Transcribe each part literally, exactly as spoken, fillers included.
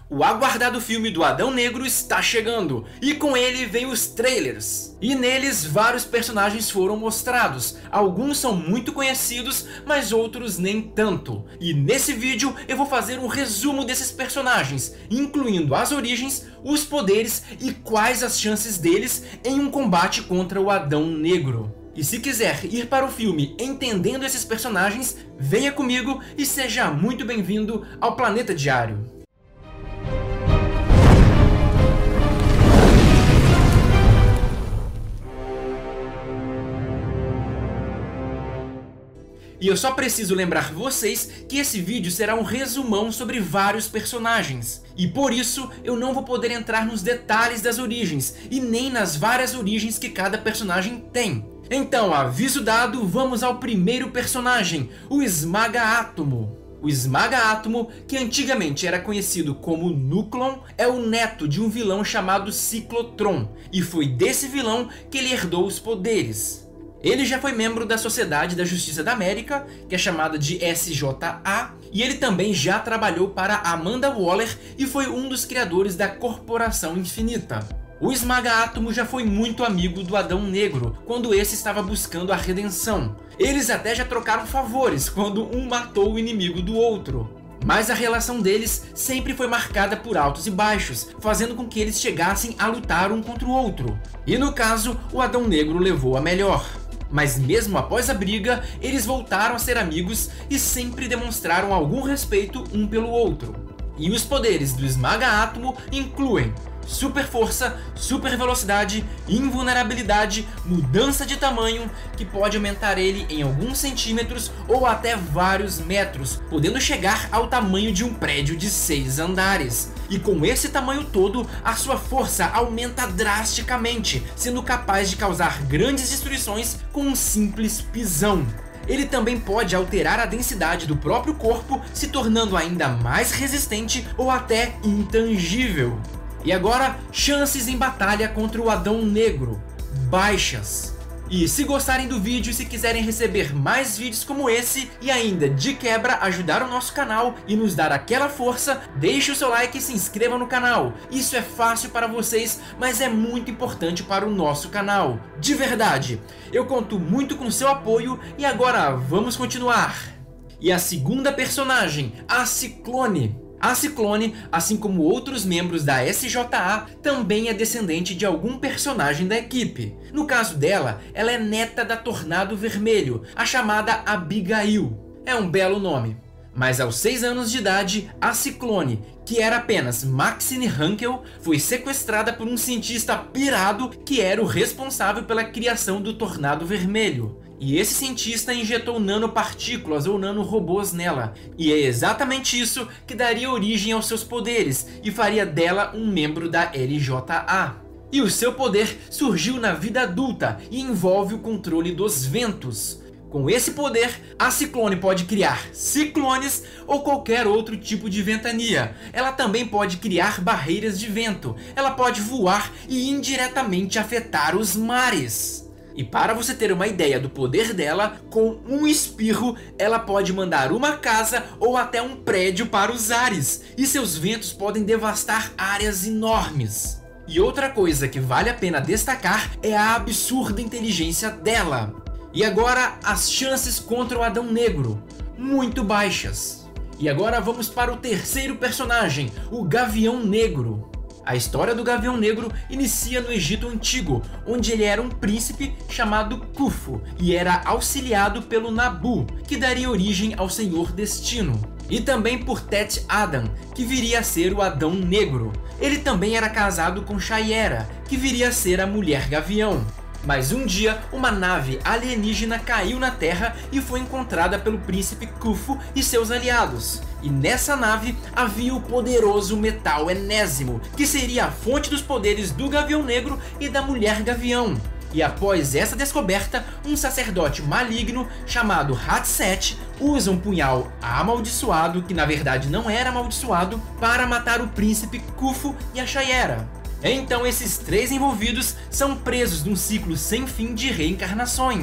O aguardado filme do Adão Negro está chegando, e com ele vem os trailers. E neles vários personagens foram mostrados, alguns são muito conhecidos, mas outros nem tanto. E nesse vídeo eu vou fazer um resumo desses personagens, incluindo as origens, os poderes e quais as chances deles em um combate contra o Adão Negro. E se quiser ir para o filme entendendo esses personagens, venha comigo e seja muito bem-vindo ao Planeta Diário. E eu só preciso lembrar vocês que esse vídeo será um resumão sobre vários personagens. E por isso eu não vou poder entrar nos detalhes das origens e nem nas várias origens que cada personagem tem. Então, aviso dado, vamos ao primeiro personagem, o Esmaga-Átomo. O Esmaga-Átomo, que antigamente era conhecido como Nuklon, é o neto de um vilão chamado Ciclotron, e foi desse vilão que ele herdou os poderes. Ele já foi membro da Sociedade da Justiça da América, que é chamada de S J A, e ele também já trabalhou para Amanda Waller e foi um dos criadores da Corporação Infinita. O Esmaga-Átomo já foi muito amigo do Adão Negro, quando esse estava buscando a redenção. Eles até já trocaram favores, quando um matou o inimigo do outro. Mas a relação deles sempre foi marcada por altos e baixos, fazendo com que eles chegassem a lutar um contra o outro. E no caso, o Adão Negro levou a melhor. Mas mesmo após a briga, eles voltaram a ser amigos e sempre demonstraram algum respeito um pelo outro. E os poderes do Esmaga-Átomo incluem super força, super velocidade, invulnerabilidade, mudança de tamanho, que pode aumentar ele em alguns centímetros ou até vários metros, podendo chegar ao tamanho de um prédio de seis andares. E com esse tamanho todo, a sua força aumenta drasticamente, sendo capaz de causar grandes destruições com um simples pisão. Ele também pode alterar a densidade do próprio corpo, se tornando ainda mais resistente ou até intangível. E agora, chances em batalha contra o Adão Negro. Baixas. E se gostarem do vídeo e se quiserem receber mais vídeos como esse e ainda de quebra ajudar o nosso canal e nos dar aquela força, deixe o seu like e se inscreva no canal. Isso é fácil para vocês, mas é muito importante para o nosso canal. De verdade, eu conto muito com seu apoio e agora vamos continuar. E a segunda personagem, a Ciclone. A Ciclone, assim como outros membros da S J A, também é descendente de algum personagem da equipe. No caso dela, ela é neta da Tornado Vermelho, a chamada Abigail. É um belo nome. Mas aos seis anos de idade, a Ciclone, que era apenas Maxine Hankel, foi sequestrada por um cientista pirado que era o responsável pela criação do Tornado Vermelho. E esse cientista injetou nanopartículas ou nanorobôs nela. E é exatamente isso que daria origem aos seus poderes e faria dela um membro da L J A. E o seu poder surgiu na vida adulta e envolve o controle dos ventos. Com esse poder, a Ciclone pode criar ciclones ou qualquer outro tipo de ventania. Ela também pode criar barreiras de vento. Ela pode voar e indiretamente afetar os mares. E para você ter uma ideia do poder dela, com um espirro ela pode mandar uma casa ou até um prédio para os ares, e seus ventos podem devastar áreas enormes. E outra coisa que vale a pena destacar é a absurda inteligência dela. E agora as chances contra o Adão Negro, muito baixas. E agora vamos para o terceiro personagem, o Gavião Negro. A história do Gavião Negro inicia no Egito Antigo, onde ele era um príncipe chamado Khufu e era auxiliado pelo Nabu, que daria origem ao Senhor Destino. E também por Tet Adam, que viria a ser o Adão Negro. Ele também era casado com Shayera, que viria a ser a Mulher Gavião. Mas um dia, uma nave alienígena caiu na Terra e foi encontrada pelo príncipe Khufu e seus aliados. E nessa nave havia o poderoso metal enésimo, que seria a fonte dos poderes do Gavião Negro e da Mulher Gavião. E após essa descoberta, um sacerdote maligno chamado Hatset usa um punhal amaldiçoado, que na verdade não era amaldiçoado, para matar o príncipe Khufu e a Shayera. Então esses três envolvidos são presos num ciclo sem fim de reencarnações.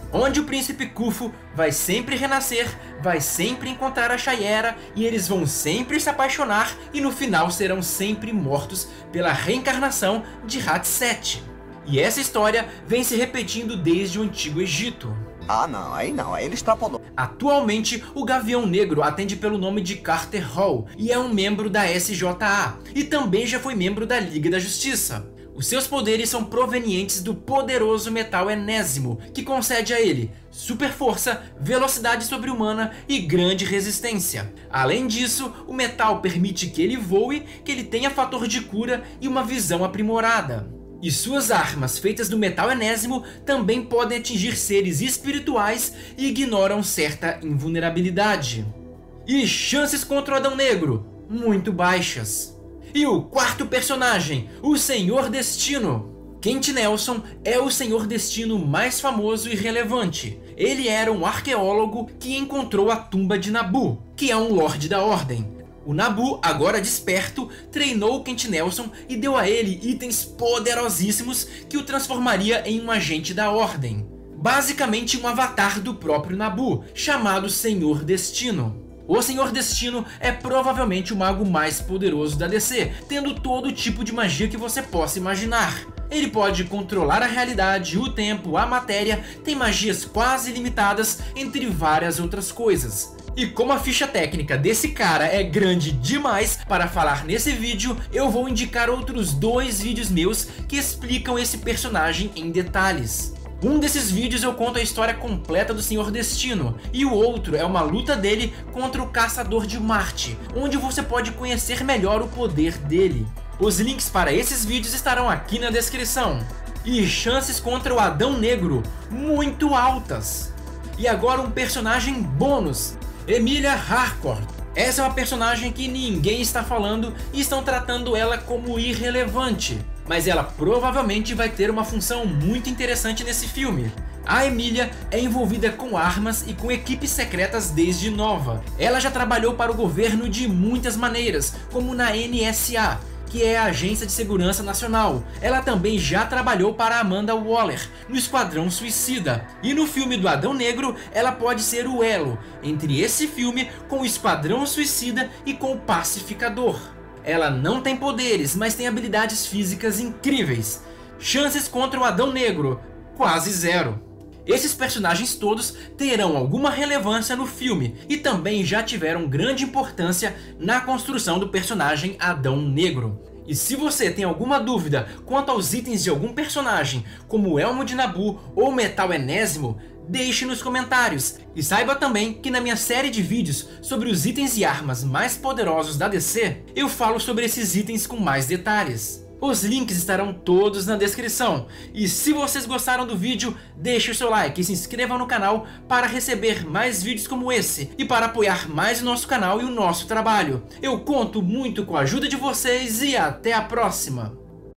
onde o príncipe Khufu vai sempre renascer, vai sempre encontrar a Shayera e eles vão sempre se apaixonar e no final serão sempre mortos pela reencarnação de Hatshepsut. E essa história vem se repetindo desde o Antigo Egito. Ah não, aí não, aí ele extrapolou. Atualmente, o Gavião Negro atende pelo nome de Carter Hall e é um membro da S J A e também já foi membro da Liga da Justiça. Os seus poderes são provenientes do poderoso metal enésimo, que concede a ele super força, velocidade sobre-humana e grande resistência. Além disso, o metal permite que ele voe, que ele tenha fator de cura e uma visão aprimorada. E suas armas feitas do metal enésimo também podem atingir seres espirituais e ignoram certa invulnerabilidade. E chances contra o Adão Negro? Muito baixas. E o quarto personagem, o Senhor Destino. Kent Nelson é o Senhor Destino mais famoso e relevante. Ele era um arqueólogo que encontrou a tumba de Nabu, que é um Lorde da Ordem. O Nabu, agora desperto, treinou o Kent Nelson e deu a ele itens poderosíssimos que o transformaria em um agente da Ordem. Basicamente um avatar do próprio Nabu, chamado Senhor Destino. O Senhor Destino é provavelmente o mago mais poderoso da D C, tendo todo tipo de magia que você possa imaginar. Ele pode controlar a realidade, o tempo, a matéria, tem magias quase ilimitadas, entre várias outras coisas. E como a ficha técnica desse cara é grande demais para falar nesse vídeo, eu vou indicar outros dois vídeos meus que explicam esse personagem em detalhes. Um desses vídeos eu conto a história completa do Senhor Destino, e o outro é uma luta dele contra o Caçador de Marte, onde você pode conhecer melhor o poder dele. Os links para esses vídeos estarão aqui na descrição. E chances contra o Adão Negro, muito altas. E agora um personagem bônus, Emilia Harcourt. Essa é uma personagem que ninguém está falando e estão tratando ela como irrelevante. Mas ela provavelmente vai ter uma função muito interessante nesse filme. A Emilia é envolvida com armas e com equipes secretas desde nova. Ela já trabalhou para o governo de muitas maneiras, como na N S A, que é a Agência de Segurança Nacional. Ela também já trabalhou para Amanda Waller, no Esquadrão Suicida. E no filme do Adão Negro, ela pode ser o elo entre esse filme com o Esquadrão Suicida e com o Pacificador. Ela não tem poderes, mas tem habilidades físicas incríveis. Chances contra o Adão Negro, quase zero. Esses personagens todos terão alguma relevância no filme e também já tiveram grande importância na construção do personagem Adão Negro. E se você tem alguma dúvida quanto aos itens de algum personagem, como o Elmo de Nabu ou Metal Enésimo, deixe nos comentários. E saiba também que na minha série de vídeos sobre os itens e armas mais poderosos da D C, eu falo sobre esses itens com mais detalhes. Os links estarão todos na descrição. E se vocês gostaram do vídeo, deixe o seu like e se inscreva no canal para receber mais vídeos como esse e para apoiar mais o nosso canal e o nosso trabalho. Eu conto muito com a ajuda de vocês e até a próxima!